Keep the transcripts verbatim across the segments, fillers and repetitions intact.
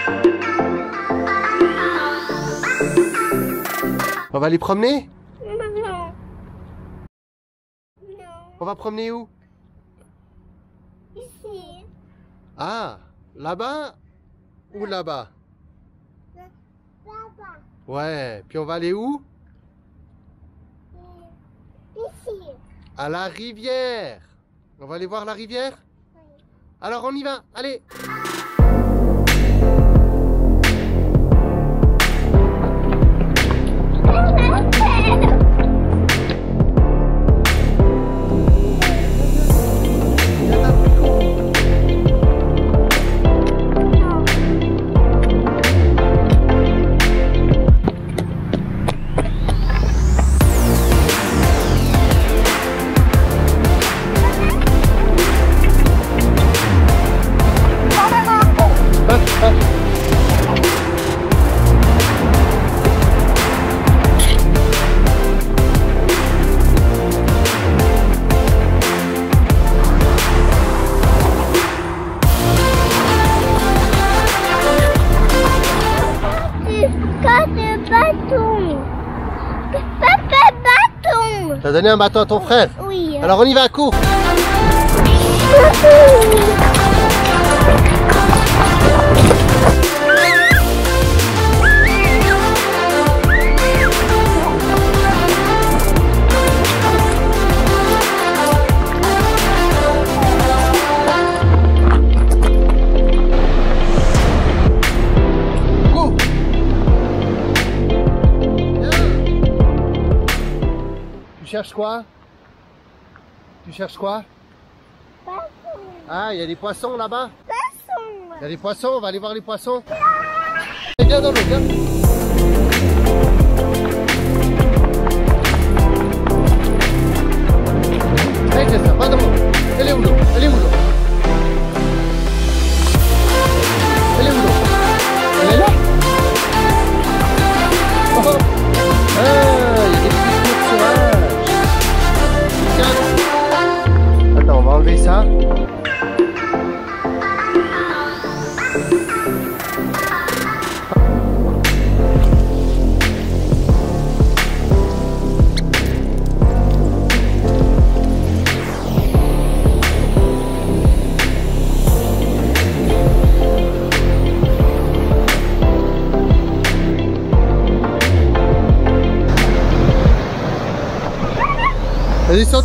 On va aller promener? Non. On va promener où? Ici. Ah, là-bas ou là-bas? Là-bas. Ouais, puis on va aller où? Ici. À la rivière. On va aller voir la rivière? Oui. Alors on y va, allez! T'as donné un bâton à ton frère? Oui. Alors on y va, cours! Cours! Tu cherches quoi? Tu cherches quoi? Poisson. Ah, il y a des poissons là-bas? Poisson. Il y a des poissons, on va aller voir les poissons. Viens dans l'eau, viens. Allez, c'est ça, va dans l'eau. Elle est où l'eau? Elle est où l'eau? Elle est où l'eau? Elle est là? Oh, oh. Ah, il y a des petits fruits sauvages. Tiens. Attends, on va enlever ça. Vas-y, saute.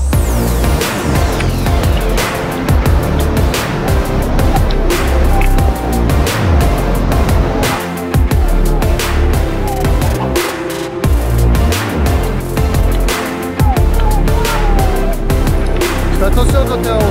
Fais attention quand t'es en haut.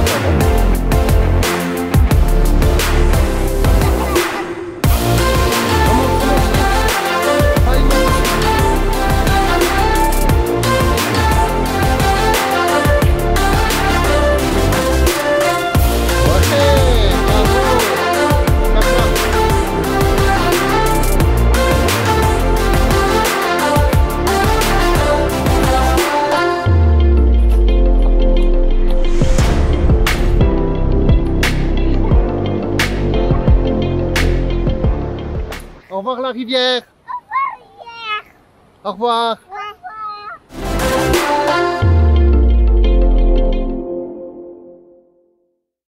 Au revoir la rivière. Au revoir. Au revoir.